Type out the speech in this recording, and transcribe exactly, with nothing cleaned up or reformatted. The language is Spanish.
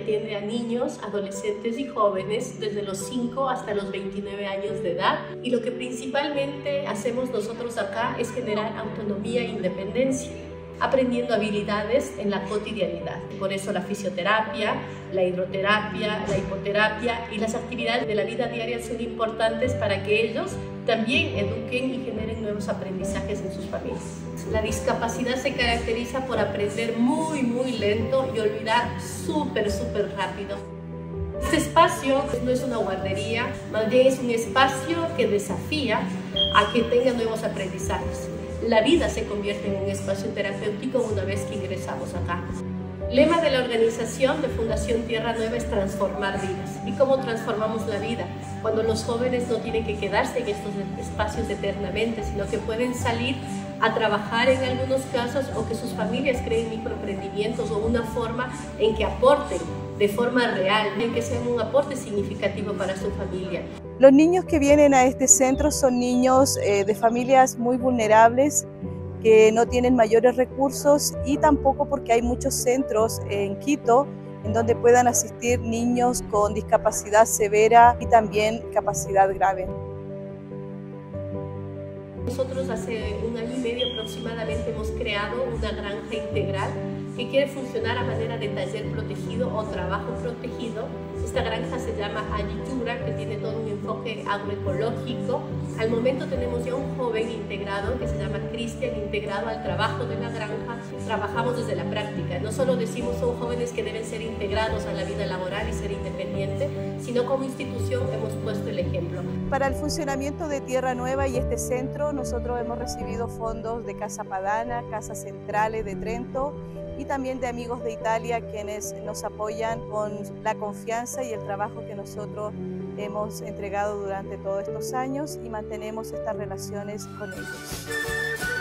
atiende a niños, adolescentes y jóvenes desde los cinco hasta los veintinueve años de edad, y lo que principalmente hacemos nosotros acá es generar autonomía e independencia, aprendiendo habilidades en la cotidianidad. Por eso la fisioterapia, la hidroterapia, la hipoterapia y las actividades de la vida diaria son importantes para que ellos también eduquen y generen nuevos aprendizajes en sus familias. La discapacidad se caracteriza por aprender muy, muy lento y olvidar súper, súper rápido. Este espacio no es una guardería, más bien es un espacio que desafía a que tenga nuevos aprendizajes. La vida se convierte en un espacio terapéutico una vez que ingresamos acá. El lema de la organización de Fundación Tierra Nueva es transformar vidas. ¿Y cómo transformamos la vida? Cuando los jóvenes no tienen que quedarse en estos espacios eternamente, sino que pueden salir a trabajar en algunos casos, o que sus familias creen microemprendimientos o una forma en que aporten de forma real, en que sean un aporte significativo para su familia. Los niños que vienen a este centro son niños eh, de familias muy vulnerables, que no tienen mayores recursos, y tampoco porque hay muchos centros en Quito en donde puedan asistir niños con discapacidad severa y también capacidad grave. Nosotros hace un año y medio aproximadamente hemos creado una granja integral que quiere funcionar a manera de taller protegido o trabajo protegido. Esta granja se llama Ayitura, que tiene todo un enfoque agroecológico. Al momento tenemos ya un joven integrado que se llama Cristian, integrado al trabajo de la granja. Trabajamos desde la práctica. No solo decimos son jóvenes que deben ser integrados a la vida laboral y ser independientes, sino como institución hemos puesto el ejemplo. Para el funcionamiento de Tierra Nueva y este centro, nosotros hemos recibido fondos de Casa Padana, Casa Centrales de Trento y también de Amigos de Italia, quienes nos apoyan con la confianza y el trabajo que nosotros hemos entregado durante todos estos años, y mantenemos estas relaciones con ellos.